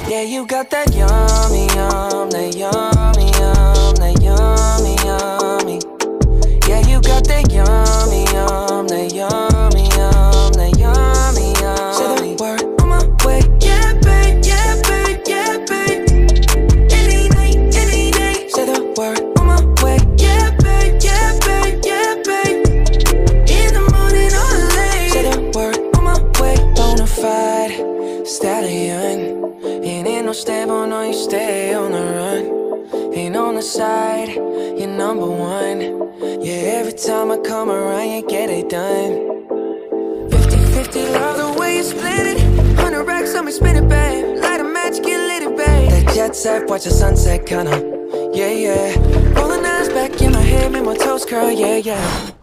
Yeah, you got that yummy, yum, that yummy, yum, that yummy, yummy. Yeah, you got that yummy, yum, that yummy, yum, that yummy, yummy. Say the word on my way. Yeah, babe, yeah, babe, yeah, babe. Any night, any day. Say the word on my way. Yeah, babe, yeah, babe, yeah, babe. In the morning or late. Say the word on my way. Bonafide stallion. Ain't no stable, no, you stay on the run. Ain't on the side, you're number one. Yeah, every time I come around, you get it done. 50-50, love the way you split it. 100 racks on me, spin it, babe. Light a match, get lit, it, babe. That jet set, watch the sunset, kinda. Yeah, yeah. Rolling eyes back in my head, make my toes curl, yeah, yeah.